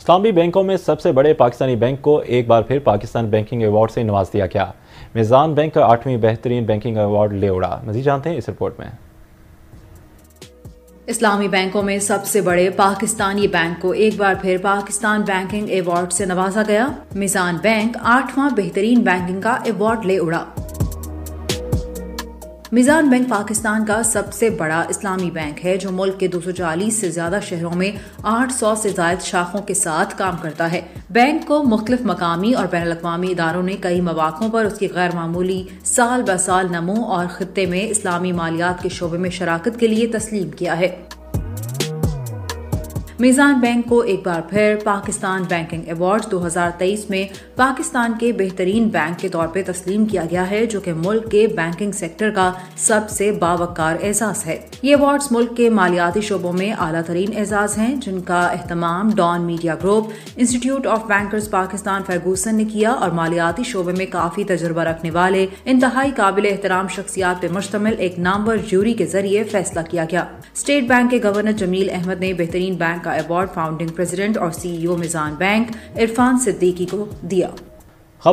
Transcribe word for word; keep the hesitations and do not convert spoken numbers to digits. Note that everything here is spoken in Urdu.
اسلامی بینکوں میں سب سے بڑے پاکستانی بینک کو ایک بار پھر پاکستان بینکنگ ایوارڈ سے نواز دیا گیا۔ میزان بینک کا آٹھویں بہترین بینکنگ ایوارڈ لے اڑا۔ مزید جانتے ہیں اس رپورٹ میں۔ اسلامی بینکوں میں سب سے بڑے پاکستانی بینک کو ایک بار پھر پاکستان بینکنگ ایوارڈ سے نوازا گیا۔ میزان بینک آٹھواں بہترین بینکنگ کا ایوارڈ لے اڑا۔ میزان بینک پاکستان کا سب سے بڑا اسلامی بینک ہے جو ملک کے دو سو چالیس سے زیادہ شہروں میں آٹھ سو سے زائد شاخوں کے ساتھ کام کرتا ہے۔ بینک کو مختلف مقامی اور بین الاقوامی اداروں نے کئی مواقعوں پر اس کی غیر معمولی سال بہ سال نمو اور خطے میں اسلامی مالیات کے شعبے میں شراکت کے لیے تسلیم کیا ہے۔ میزان بینک کو ایک بار پھر پاکستان بینکنگ ایوارڈ دو ہزار تیئیس میں پاکستان کے بہترین بینک کے طور پہ تسلیم کیا گیا ہے، جو کہ ملک کے بینکنگ سیکٹر کا سب سے باوقار اعزاز ہے۔ یہ ایوارڈز ملک کے مالیاتی شعبوں میں اعلیٰ ترین اعزاز ہیں، جن کا اہتمام ڈان میڈیا گروپ، انسٹی ٹیوٹ آف بینکرز پاکستان فرگوسن نے کیا اور مالیاتی شعبے میں کافی تجربہ رکھنے والے انتہائی قابل احترام شخصیات پر مشتمل ایک نامور جیوری کے ذریعے فیصلہ کیا گیا۔ اسٹیٹ بینک کے گورنر جمیل احمد نے بہترین بینک کا ایوارڈ فاؤنڈنگ پریزیڈنٹ اور سی ای او میزان بینک عرفان صدیقی کو دیا۔